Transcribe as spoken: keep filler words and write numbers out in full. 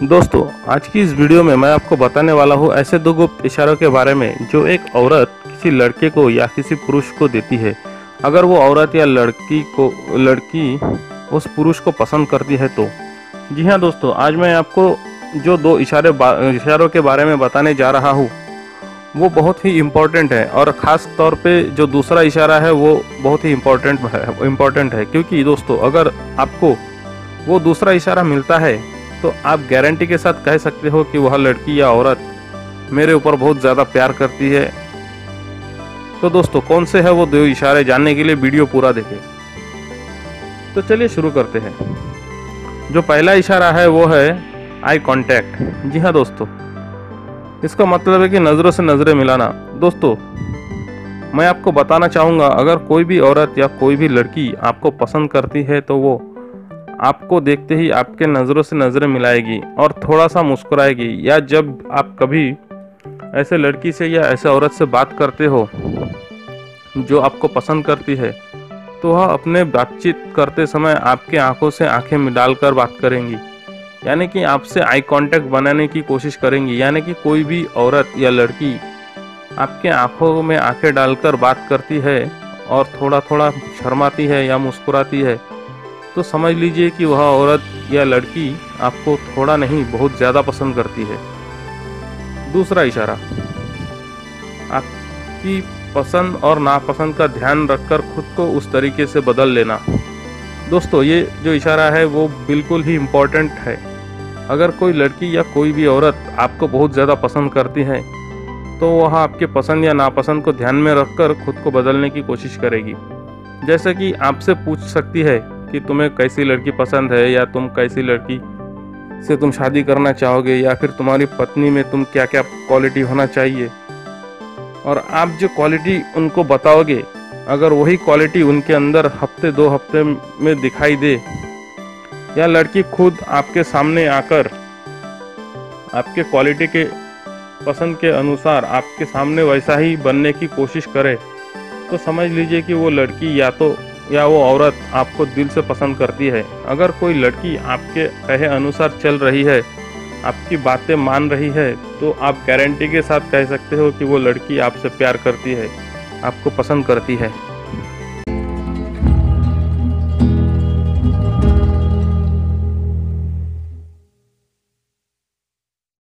दोस्तों, आज की इस वीडियो में मैं आपको बताने वाला हूँ ऐसे दो गुप्त इशारों के बारे में जो एक औरत किसी लड़के को या किसी पुरुष को देती है अगर वो औरत या लड़की को लड़की उस पुरुष को पसंद करती है तो। जी हाँ दोस्तों, आज मैं आपको जो दो इशारे इशारों के बारे में बताने जा रहा हूँ वो बहुत ही इम्पोर्टेंट है, और ख़ास तौर पे जो दूसरा इशारा है वो बहुत ही इम्पोर्टेंट है इम्पोर्टेंट है क्योंकि दोस्तों अगर आपको वो दूसरा इशारा मिलता है तो आप गारंटी के साथ कह सकते हो कि वह लड़की या औरत मेरे ऊपर बहुत ज़्यादा प्यार करती है। तो दोस्तों कौन से है वो दो इशारे, जानने के लिए वीडियो पूरा देखें। तो चलिए शुरू करते हैं। जो पहला इशारा है वो है आई कांटेक्ट। जी हाँ दोस्तों, इसका मतलब है कि नज़रों से नज़रें मिलाना। दोस्तों मैं आपको बताना चाहूँगा, अगर कोई भी औरत या कोई भी लड़की आपको पसंद करती है तो वो आपको देखते ही आपके नज़रों से नज़रें मिलाएगी और थोड़ा सा मुस्कुराएगी। या जब आप कभी ऐसे लड़की से या ऐसे औरत से बात करते हो जो आपको पसंद करती है तो वह अपने बातचीत करते समय आपके आंखों से आंखें मिलाकर बात करेंगी, यानी कि आपसे आई कांटेक्ट बनाने की कोशिश करेंगी। यानी कि कोई भी औरत या लड़की आपके आंखों में आंखें डालकर बात करती है और थोड़ा थोड़ा शर्माती है या मुस्कुराती है तो समझ लीजिए कि वह औरत या लड़की आपको थोड़ा नहीं बहुत ज़्यादा पसंद करती है। दूसरा इशारा, आपकी पसंद और नापसंद का ध्यान रखकर खुद को उस तरीके से बदल लेना। दोस्तों ये जो इशारा है वो बिल्कुल ही इम्पोर्टेंट है। अगर कोई लड़की या कोई भी औरत आपको बहुत ज़्यादा पसंद करती है तो वह आपके पसंद या नापसंद को ध्यान में रखकर खुद को बदलने की कोशिश करेगी। जैसे कि आपसे पूछ सकती है कि तुम्हें कैसी लड़की पसंद है, या तुम कैसी लड़की से तुम शादी करना चाहोगे, या फिर तुम्हारी पत्नी में तुम क्या क्या क्वालिटी होना चाहिए। और आप जो क्वालिटी उनको बताओगे, अगर वही क्वालिटी उनके अंदर हफ्ते दो हफ्ते में दिखाई दे, या लड़की खुद आपके सामने आकर आपके क्वालिटी के पसंद के अनुसार आपके सामने वैसा ही बनने की कोशिश करे, तो समझ लीजिए कि वो लड़की या तो या वो औरत आपको दिल से पसंद करती है। अगर कोई लड़की आपके कहे अनुसार चल रही है, आपकी बातें मान रही है, तो आप गारंटी के साथ कह सकते हो कि वो लड़की आपसे प्यार करती है, आपको पसंद करती है।